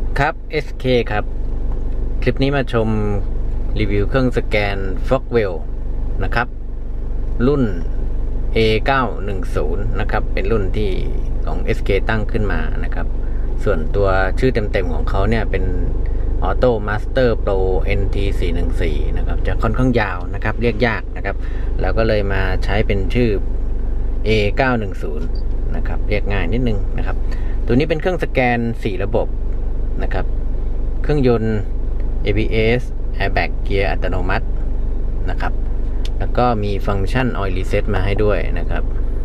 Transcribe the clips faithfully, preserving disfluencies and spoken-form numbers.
ครับ เอส เค ครับคลิปนี้มาชมรีวิวเครื่องสแกน Fogwell นะครับรุ่น เอ เก้าหนึ่งศูนย์ นะครับเป็นรุ่นที่ของ เอส เค ตั้งขึ้นมานะครับส่วนตัวชื่อเต็มๆของเขาเนี่ยเป็น Auto Master Pro เอ็น ที สี่หนึ่งสี่ นะครับจะค่อนข้างยาวนะครับเรียกยากนะครับแล้วก็เลยมาใช้เป็นชื่อ เอ เก้าหนึ่งศูนย์ นะครับเรียกง่ายนิดนึงนะครับตัวนี้เป็นเครื่องสแกนสี่ระบบนะครับเครื่องยนต์ เอ บี เอส Airbag เกียร์อัตโนมัตินะครับแล้วก็มีฟังก์ชัน Oil Reset มาให้ด้วยนะครับ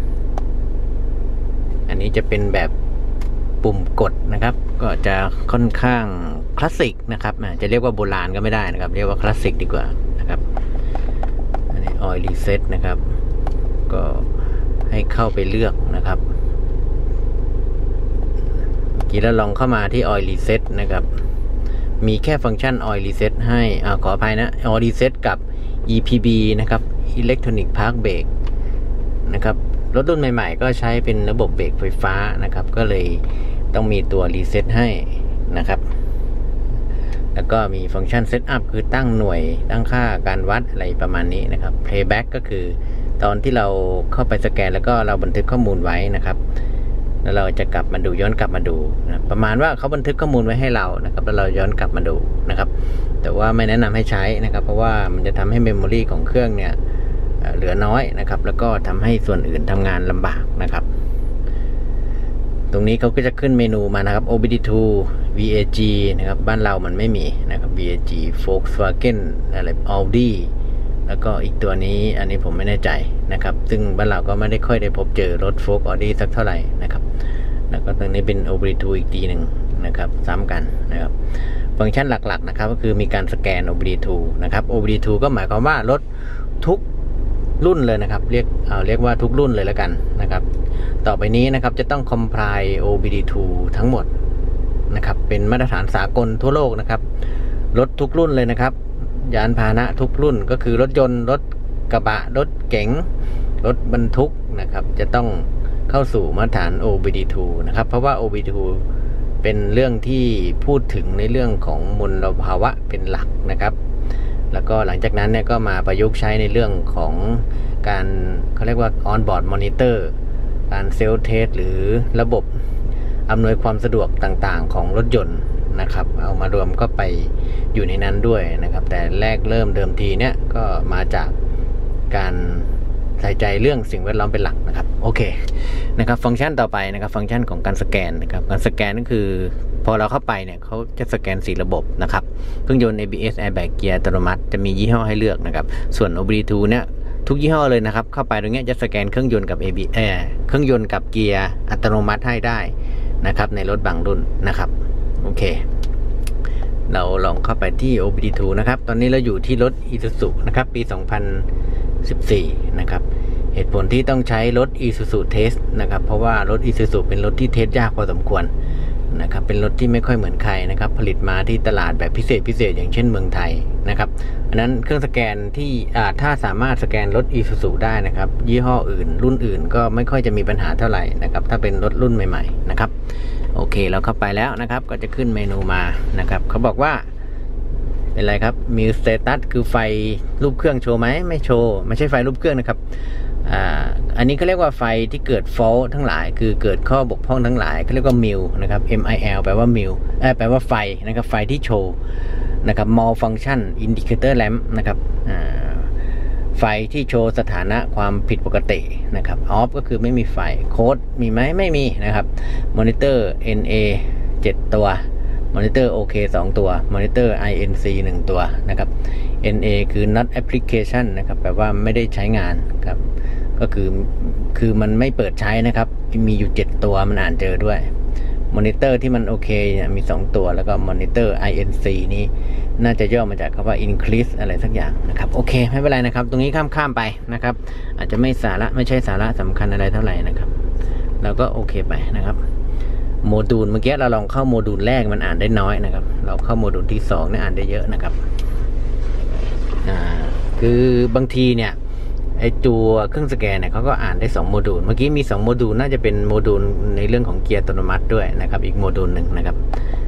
อันนี้จะเป็นแบบปุ่มกดนะครับก็จะค่อนข้างคลาสสิกนะครับจะเรียกว่าโบราณก็ไม่ได้นะครับเรียกว่าคลาสสิกดีกว่านะครับอันนี้ Oil Reset นะครับก็ให้เข้าไปเลือกนะครับเมื่อกี้เราลองเข้ามาที่ Oil Reset นะครับมีแค่ฟังก์ชัน Oil Reset ให้อ่าขออภัยนะ Oil Reset กับ อี พี บี นะครับ Electronic Park Brake นะครับรถรุ่นใหม่ๆก็ใช้เป็นระบบเบรกไฟฟ้านะครับก็เลยต้องมีตัว Reset ให้นะครับแล้วก็มีฟังก์ชัน Setup คือตั้งหน่วยตั้งค่าการวัดอะไรประมาณนี้นะครับ Playback ก็คือตอนที่เราเข้าไปสแกนแล้วก็เราบันทึกข้อมูลไว้นะครับแล้วเราจะกลับมาดูย้อนกลับมาดูนะประมาณว่าเขาบันทึกข้อมูลไว้ให้เรานะครับแล้วเราย้อนกลับมาดูนะครับแต่ว่าไม่แนะนำให้ใช้นะครับเพราะว่ามันจะทำให้เมมโมรีของเครื่องเนี่ยเหลือน้อยนะครับแล้วก็ทำให้ส่วนอื่นทำงานลำบากนะครับตรงนี้เขาก็จะขึ้นเมนูมานะครับ โอ บี ดี ทู วี เอ จี นะครับบ้านเรามันไม่มีนะครับ วี เอ จี Volkswagen อะไร Audi แล้วก็อีกตัวนี้อันนี้ผมไม่แน่ใจนะครับซึ่งบ้านเราก็ไม่ได้ค่อยได้พบเจอรถ Volk Audi สักเท่าไหร่นะครับแล้วก็ตรงนี้เป็น โอ บี ดี ทู อีกทีหนึ่งนะครับซ้ำกันนะครับฟังก์ชันหลักๆนะครับก็คือมีการสแกน โอ บี ดี ทู นะครับ โอ บี ดี ทู ก็หมายความว่ารถทุกรุ่นเลยนะครับเรียกเอาเรียกว่าทุกรุ่นเลยแล้วกันนะครับต่อไปนี้นะครับจะต้อง comply โอ บี ดี ทู ทั้งหมดนะครับเป็นมาตรฐานสากลทั่วโลกนะครับรถทุกรุ่นเลยนะครับยานพาหนะทุกรุ่นก็คือรถยนต์รถกระบะรถเก๋งรถบรรทุกนะครับจะต้องเข้าสู่มาตรฐาน โอ บี ดี ทู นะครับเพราะว่า โอ บี ดี ทู เป็นเรื่องที่พูดถึงในเรื่องของมลภาวะเป็นหลักนะครับแล้วก็หลังจากนั้นเนี่ยก็มาประยุกต์ใช้ในเรื่องของการเขาเรียกว่า on board monitor การเซลล์เทสหรือระบบอำนวยความสะดวกต่างๆของรถยนต์นะครับเอามารวมก็ไปอยู่ในนั้นด้วยนะครับแต่แรกเริ่มเดิมทีเนี่ยก็มาจากการใส่ใจเรื่องสิ่งแวดล้อมเป็นหลักนะครับโอเคนะครับฟังก์ชันต่อไปนะครับฟังก์ชันของการสแกนนะครับการสแกนก็คือพอเราเข้าไปเนี่ยเขาจะสแกนสี่ระบบนะครับเครื่องยนต์ เอ บี เอส Airbag เกียร์อัตโนมัติจะมียี่ห้อให้เลือกนะครับส่วน โอ บี ดี ทู เนี่ยทุกยี่ห้อเลยนะครับเข้าไปตรงนี้จะสแกนเครื่องยนต์กับ เอ บี เอส เครื่องยนต์กับเกียร์อัตโนมัติให้ได้นะครับในรถบางรุ่นนะครับโอเคเราลองเข้าไปที่ โอ บี ดี ทู นะครับตอนนี้เราอยู่ที่รถ Isuzu นะครับปี สองพันสิบสี่ นะครับเหตุผลที่ต้องใช้รถ Isuzu Test นะครับเพราะว่ารถ Isuzu เป็นรถที่เทสยากพอสมควรนะครับเป็นรถที่ไม่ค่อยเหมือนใครนะครับผลิตมาที่ตลาดแบบพิเศษพิเศษอย่างเช่นเมืองไทยนะครับอันนั้นเครื่องสแกนที่ถ้าสามารถสแกนรถ Isuzu ได้นะครับยี่ห้ออื่นรุ่นอื่นก็ไม่ค่อยจะมีปัญหาเท่าไหร่นะครับถ้าเป็นรถรุ่นใหม่ๆนะครับโอเคเราเข้าไปแล้วนะครับก็จะขึ้นเมนูมานะครับเขาบอกว่าเป็นไรครับมีสเตตัสคือไฟรูปเครื่องโชว์ไหมไม่โชว์ไม่ใช่ไฟรูปเครื่องนะครับอ่าอันนี้เขาเรียกว่าไฟที่เกิด fault ทั้งหลายคือเกิดข้อบกพร่องทั้งหลายเขาเรียกว่า mil นะครับ M I L แปลว่า mil เอ่อแปลว่าไฟนะครับไฟที่โชว์นะครับ malfunction indicator lamp นะครับอ่าไฟที่โชว์สถานะความผิดปกตินะครับ off ก็คือไม่มีไฟโค้ดมีไหมไม่มีนะครับมอนิเตอร์ เอ็น เอ เจ็ดตัวมอนิเตอร์ โอ เค สองตัวมอนิเตอร์ ไอ เอ็น ซี หนึ่งตัวนะครับ เอ็น เอ คือ not application นะครับแปลว่าไม่ได้ใช้งานครับก็คือคือมันไม่เปิดใช้นะครับมีอยู่เจ็ดตัวมันอ่านเจอด้วยมอนิเตอร์ที่มันโอเคเนี่ยมีสองตัวแล้วก็มอนิเตอร์ ไอ เอ็น ซี นี้น่าจะย่อมาจากคำว่า increase อะไรสักอย่างนะครับโอเคไม่เป็นไรนะครับตรงนี้ข้ามๆไปนะครับอาจจะไม่สาระไม่ใช่สาระสำคัญอะไรเท่าไหร่นะครับเราก็โอเคไปนะครับโมดูลเมื่อกี้เราลองเข้าโมดูลแรกมันอ่านได้น้อยนะครับเราเข้าโมดูลที่สองเนี่ยอ่านได้เยอะนะครับอ่าคือบางทีเนี่ยไอตัวเครื่องสแกนเนี่ยเขาก็อ่านได้สองโมดูลเมื่อกี้มีสองโมดูลน่าจะเป็นโมดูลในเรื่องของเกียร์อัตโนมัติด้วยนะครับอีกโมดูลหนึ่งนะครับ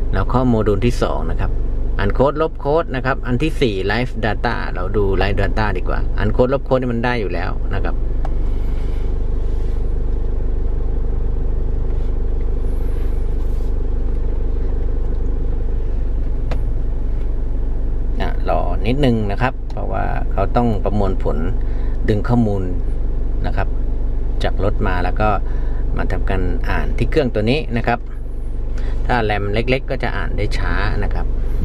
แล้วข้อโมดูลที่สองนะครับอ่านโค้ดลบโค้ดนะครับอันที่สี่ Live Data เราดู Live Data ดีกว่าอ่านโค้ดลบโค้ดนี่มันได้อยู่แล้วนะครับรอนิดนึงนะครับเพราะว่าเขาต้องประมวลผลดึงข้อมูลนะครับจากรถมาแล้วก็มาทำการอ่านที่เครื่องตัวนี้นะครับถ้าแรมเล็กๆก็จะอ่านได้ช้านะครับ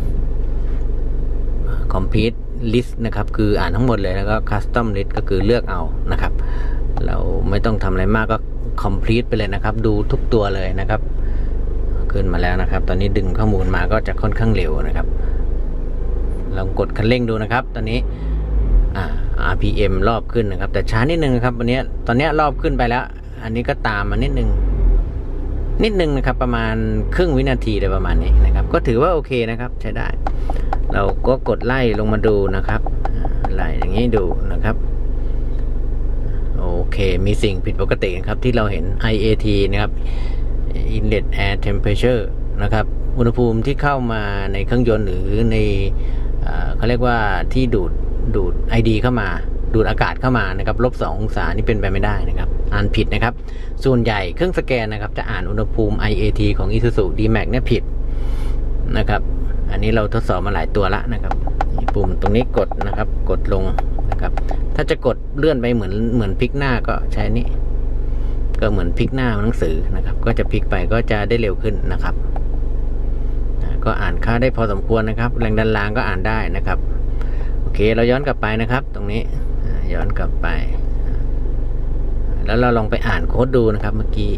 Complete List นะครับคืออ่านทั้งหมดเลยแล้วก็ Custom List ก็คือเลือกเอานะครับเราไม่ต้องทำอะไรมากก็ Complete ไปเลยนะครับดูทุกตัวเลยนะครับขึ้นมาแล้วนะครับตอนนี้ดึงข้อมูลมาก็จะค่อนข้างเร็วนะครับลองกดคันเร่งดูนะครับตอนนี้อ่า อาร์ พี เอ็ม รอบขึ้นนะครับแต่ช้านิดนึงนะครับวันนี้ตอนนี้รอบขึ้นไปแล้วอันนี้ก็ตามมานิดนึงนิดนึงนะครับประมาณครึ่งวินาทีเลยประมาณนี้นะครับก็ถือว่าโอเคนะครับใช้ได้เราก็กดไล่ลงมาดูนะครับไล่อย่างนี้ดูนะครับโอเคมีสิ่งผิดปกตินะครับที่เราเห็น ไอ เอ ที นะครับ Inlet Air Temperature นะครับอุณหภูมิที่เข้ามาในเครื่องยนต์หรือในเขาเรียกว่าที่ดูดดูด ไอ ดี เข้ามาดูดอากาศเข้ามานะครับลบสององศานี่เป็นไปไม่ได้นะครับอ่านผิดนะครับส่วนใหญ่เครื่องสแกนนะครับจะอ่านอุณหภูมิ ไอ เอ ที ของ Isuzu ดี แม็กซ์ เนี่ยผิดนะครับอันนี้เราทดสอบมาหลายตัวละนะครับปุ่มตรงนี้กดนะครับกดลงนะครับถ้าจะกดเลื่อนไปเหมือนเหมือนพลิกหน้าก็ใช้นี้ก็เหมือนพลิกหน้าหนังสือนะครับก็จะพลิกไปก็จะได้เร็วขึ้นนะครับก็อ่านค่าได้พอสมควรนะครับแรงดันรางก็อ่านได้นะครับโอเคเราย้อนกลับไปนะครับตรงนี้ย้อนกลับไปแล้วเราลองไปอ่านโค้ดดูนะครับเมื่อกี้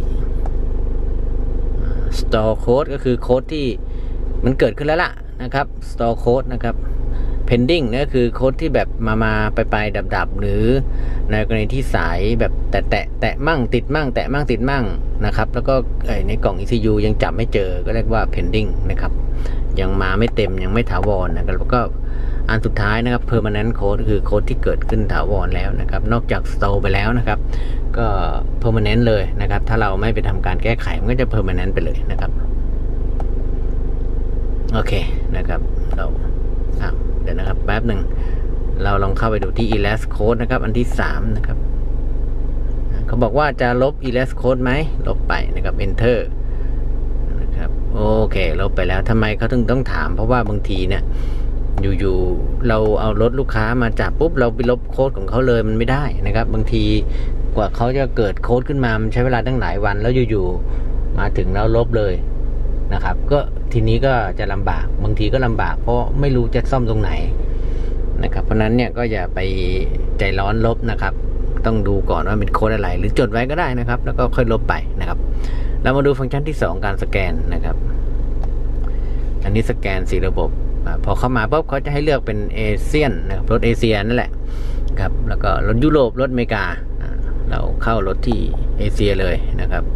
store code ก็คือโค้ดที่มันเกิดขึ้นแล้วล่ะนะครับ store code นะครับ pending นี่ก็คือโค้ดที่แบบมามาไปไปดับดับหรือในกรณีที่สายแบบแตะแตะแตะมั่งติดมั่งแตะมั่งติดมั่งนะครับแล้วก็ในกล่อง อี ซี ยู ยังจับไม่เจอก็เรียกว่า pending นะครับยังมาไม่เต็มยังไม่ถาวรนะครับแล้วก็อันสุดท้ายนะครับ permanent code คือโค้ดที่เกิดขึ้นถาวรแล้วนะครับนอกจาก store ไปแล้วนะครับก็ permanent เลยนะครับถ้าเราไม่ไปทำการแก้ไขมันก็จะ permanent ไปเลยนะครับโอเคนะครับเราเดี๋ยวนะครับแป๊บหนึ่งเราลองเข้าไปดูที่ elast code นะครับอันที่สามนะครับเขาบอกว่าจะลบ elast code ไหมลบไปนะครับ enter นะครับโอเคลบไปแล้วทำไมเขาถึงต้องถามเพราะว่าบางทีเนี่ยอยู่ๆเราเอารถลูกค้ามาจับปุ๊บเราไปลบโค้ดของเขาเลยมันไม่ได้นะครับบางทีกว่าเขาจะเกิดโค้ดขึ้นมามันใช้เวลาตั้งหลายวันแล้วอยู่ๆมาถึงแล้วลบเลยนะครับก็ทีนี้ก็จะลำบากบางทีก็ลำบากเพราะไม่รู้จะซ่อมตรงไหนนะครับเพราะนั้นเนี่ยก็อย่าไปใจร้อนลบนะครับต้องดูก่อนว่าเป็นโค้ดอะไรหรือจดไว้ก็ได้นะครับแล้วก็ค่อยลบไปนะครับเรามาดูฟังก์ชันที่สองการสแกนนะครับอันนี้สแกนสี่ระบบพอเข้ามาปุ๊บเขาจะให้เลือกเป็นเอเชียนนะครับรถเอเชียนั่นแหละครับแล้วก็รถยุโรปรถอเมริกาเราเข้ารถที่เอเชียเลยนะครับ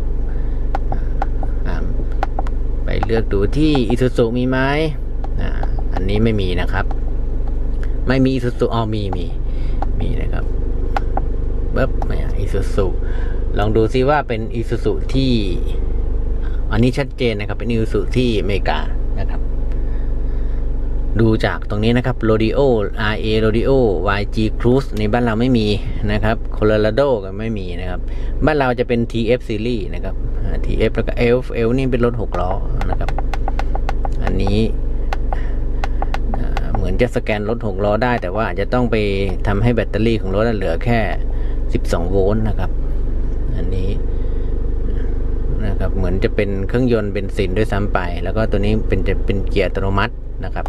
ไปเลือกดูที่ Isuzu มีไหมอันนี้ไม่มีนะครับไม่มี Isuzu อ๋อมีมีมีนะครับเบิบไม่ Isuzu ลองดูซิว่าเป็น Isuzu ที่อันนี้ชัดเจนนะครับเป็น Isuzu ที่อเมริกานะครับดูจากตรงนี้นะครับ Rodeo อาร์ เอ Rodeo วาย จี Cruise ในบ้านเราไม่มีนะครับ Colorado ก็ไม่มีนะครับบ้านเราจะเป็น ที เอฟ Series นะครับ ที เอฟ แล้วก็ เอล เอล นี่เป็นรถหกล้อนะครับอันนี้เหมือนจะสแกนรถหกล้อได้แต่ว่าอาจจะต้องไปทำให้แบตเตอรี่ของรถเหลือแค่สิบสองโวลต์นะครับอันนี้นะครับเหมือนจะเป็นเครื่องยนต์เบนซินด้วยซ้ำไปแล้วก็ตัวนี้เป็นจะเป็นเกียร์อัตโนมัตินะครับ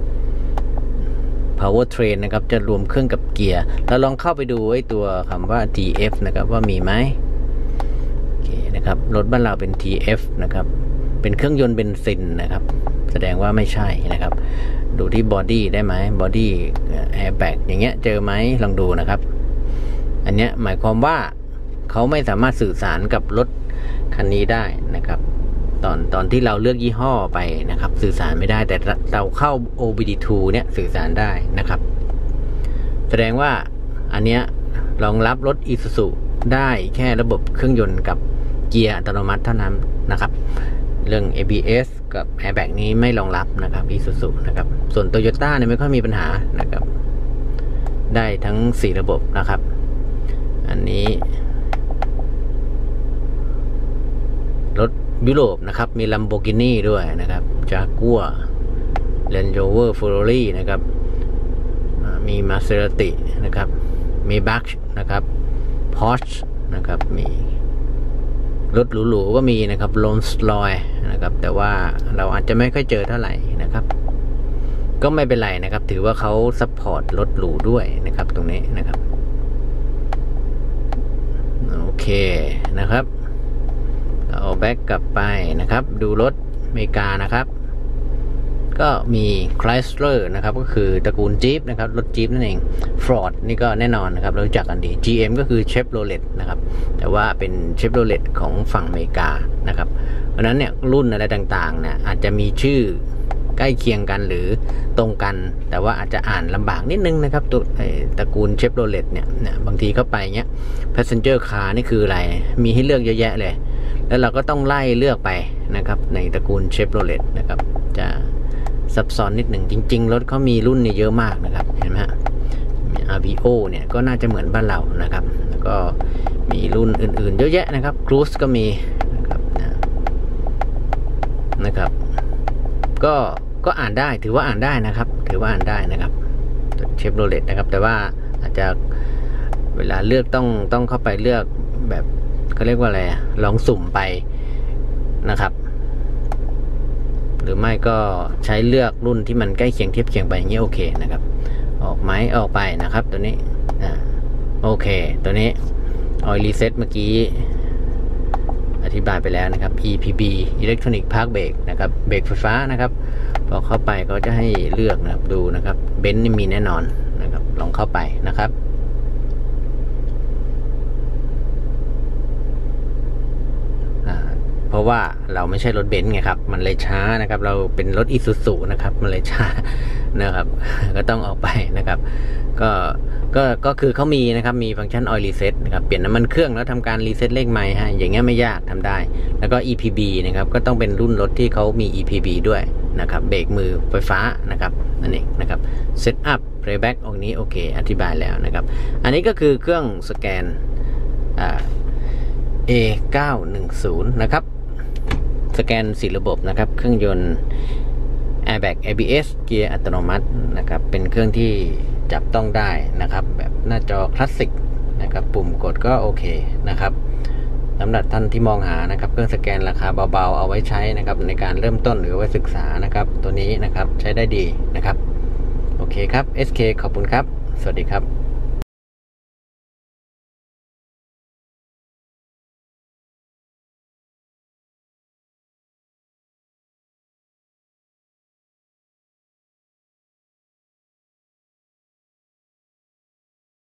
power train นะครับจะรวมเครื่องกับเกียร์เราลองเข้าไปดูไอ้ตัวคำว่า ที เอฟ นะครับว่ามีไหมโอเคนะครับรถบ้านเราเป็น ที เอฟ นะครับเป็นเครื่องยนต์เบนซินนะครับแสดงว่าไม่ใช่นะครับดูที่บอดี้ได้ไหมบอดี้แอร์แบ็กอย่างเงี้ยเจอไหมลองดูนะครับอันเนี้ยหมายความว่าเขาไม่สามารถสื่อสารกับรถคันนี้ได้นะครับตอนตอนที่เราเลือกยี่ห้อไปนะครับสื่อสารไม่ได้แต่เราเข้า โอ บี ดี ทู เนี่ยสื่อสารได้นะครับแสดงว่าอันเนี้ยรองรับรถ Isuzu ได้แค่ระบบเครื่องยนต์กับเกียร์อัตโนมัติเท่านั้นนะครับเรื่อง เอ บี เอสกับแอร์แบ็กนี้ไม่รองรับนะครับ Isuzu นะครับส่วน Toyota เนี่ยไม่ค่อยมีปัญหานะครับได้ทั้งสี่ระบบนะครับอันนี้รถยุโรปนะครับมี Lamborghini ด้วยนะครับ Jaguar Range Rover Ferrari นะครับมี Maserati นะครับมี Maybach นะครับ Porsche นะครับมีรถหรูๆก็มีนะครับ Rolls-Royce นะครับแต่ว่าเราอาจจะไม่ค่อยเจอเท่าไหร่นะครับก็ไม่เป็นไรนะครับถือว่าเขาซัพพอร์ตรถหรูด้วยนะครับตรงนี้นะครับโอเคนะครับเอาแบ็กกลับไปนะครับดูรถอเมริกานะครับก็มี Chrysler นะครับก็คือตระกูลจี๊ปนะครับรถจี๊ปนั่นเอง Ford นี่ก็แน่นอนนะครับเรารู้จักกันดี จี เอ็ม ก็คือ Chevrolet นะครับแต่ว่าเป็น Chevrolet ของฝั่งอเมริกานะครับเพราะนั้นเนี่ยรุ่นอะไรต่างๆเนี่ยอาจจะมีชื่อใกล้เคียงกันหรือตรงกันแต่ว่าอาจจะอ่านลำบากนิดนึงนะครับตัวตระกูล Chevrolet เนี่ยเนี่ยบางทีเข้าไปเงี้ย Passenger Car นี่คืออะไรมีให้เลือกเยอะแยะเลยแล้วเราก็ต้องไล่เลือกไปนะครับในตระกูล Chevrolet นะครับจะซับซ้อนนิดหนึ่งจริงๆรถเขามีรุ่นเนี่ยเยอะมากนะครับเห็นไหมฮะ อาร์ วี โอ เนี่ยก็น่าจะเหมือนบ้านเรานะครับแล้วก็มีรุ่นอื่นๆเยอะแยะนะครับ Cruise ก็มีนะครับนะครับก็ก็อ่านได้ถือว่าอ่านได้นะครับถือว่าอ่านได้นะครับเชฟโรเลตนะครับแต่ว่าอาจจะเวลาเลือกต้องต้องเข้าไปเลือกแบบเขาเรียกว่าอะไรลองสุ่มไปนะครับหรือไม่ก็ใช้เลือกรุ่นที่มันใกล้เคียงเทียบเคียงไปอย่างเงี้ยโอเคนะครับออกไหมออกไปนะครับตัวนี้อ่าโอเคตัวนี้ Oil Reset เมื่อกี้อธิบายไปแล้วนะครับ อี พี บี Electronic Park Brake นะครับเบรกไฟฟ้านะครับพอเข้าไปก็จะให้เลือกนะครับดูนะครับเบนซ์นี่มีแน่นอนนะครับลองเข้าไปนะครับเพราะว่าเราไม่ใช่รถเบนซ์ไงครับมันเลยช้านะครับเราเป็นรถอิซูซุนะครับมันเลยช้านะครับก็ต้องออกไปนะครับก็ก็ก็คือเขามีนะครับมีฟังก์ชัน Oil Reset นะครับเปลี่ยนน้ำมันเครื่องแล้วทำการรีเซ็ตเลขไมล์ให้อย่างเงี้ยไม่ยากทำได้แล้วก็ อี พี บี นะครับก็ต้องเป็นรุ่นรถที่เขามี อี พี บี ด้วยนะครับเบรกมือไฟฟ้านะครับนั่นเองนะครับ Set Up Playback ตรงนี้โอเคอธิบายแล้วนะครับอันนี้ก็คือเครื่องสแกนอ่า เอ เก้าหนึ่งศูนย์ นะครับสแกนสี่ระบบนะครับเครื่องยนต์ Airbag เอ บี เอส เกียร์อัตโนมัตินะครับเป็นเครื่องที่จับต้องได้นะครับแบบหน้าจอคลาสสิกนะครับปุ่มกดก็โอเคนะครับสำหรับท่านที่มองหานะครับเครื่องสแกนราคาเบาๆเอาไว้ใช้นะครับในการเริ่มต้นหรือไว้ศึกษานะครับตัวนี้นะครับใช้ได้ดีนะครับโอเคครับ เอส เค ขอบคุณครับสวัสดีครับ